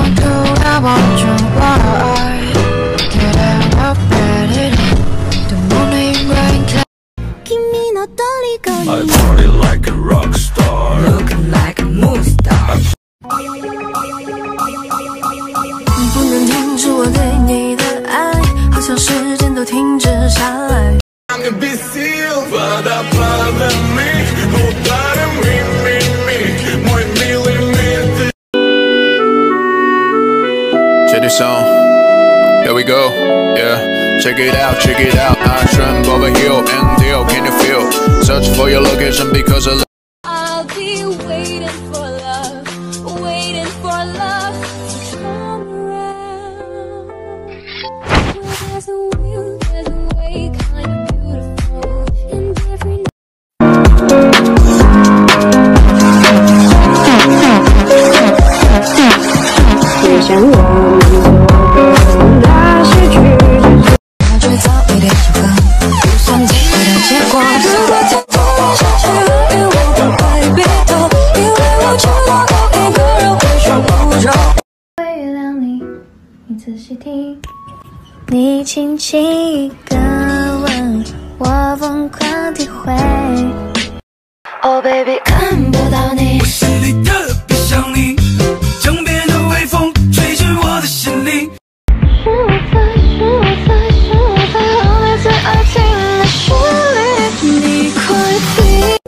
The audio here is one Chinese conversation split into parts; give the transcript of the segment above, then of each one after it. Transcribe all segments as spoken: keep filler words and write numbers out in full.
I party like a rock star, looking like a movie star。 不能停止我对你的爱，好像时间都停止下来。 Check this song, here we go, yeah. Check it out, check it out. I trend over hill and deal, can you feel? Search for your location because of. I'll be waiting for love, waiting for love to come around. There's a will, there's a way, kind of beautiful in every. 也像我们做的那些曲子。那就早一点收割，不算最后的结果。如果天天下起雨，我不会别头，因为我知道有一个人会说不着。会原谅你，你仔细听，你轻轻一个吻，我疯狂体会。Oh baby， 看不到你， 我心里特别想你，江边的微风吹进我的心里。 是我在，是我在，是我在后来最爱听的旋律，你快听。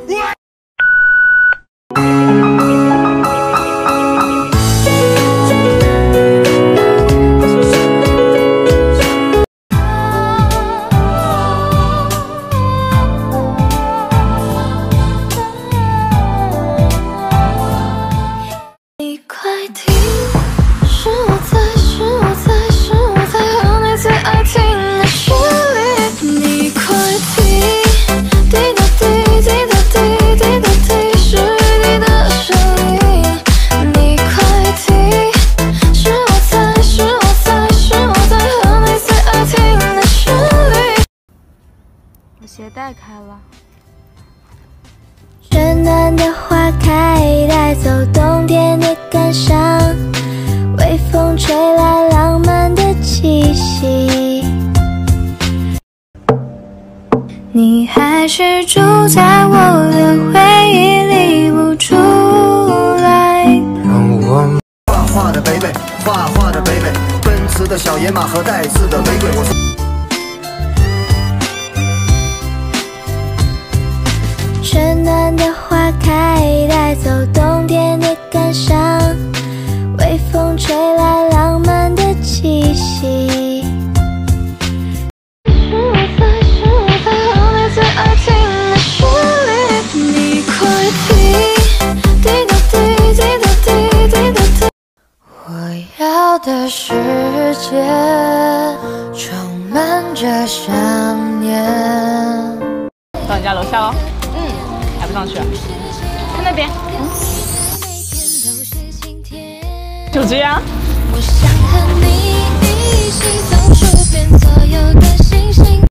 你快听，是我在，是我在，是我在和你最爱听的旋律，你快听，滴答滴，滴答滴，滴答滴，是你的声音，你快听，是我在，是我在，是我在和你最爱听的旋律。 我鞋带开了。 春暖的花开，带走冬天的感伤，微风吹来浪漫的气息。你还是住在我的回忆里不出来。 让我画画的北北，画画的北北，奔驰的小野马和带刺的玫瑰。我说。 春暖的花开，带走冬天的感伤，微风吹来浪漫的气息。是我在，是我在和你最爱听的旋律，你快听，滴答滴，滴答滴，滴答滴。我要的世界充满着想念。 到你家楼下哦。嗯，还不上去啊？看那边。嗯，就这样。 我想和你一起走出遍所有的星星。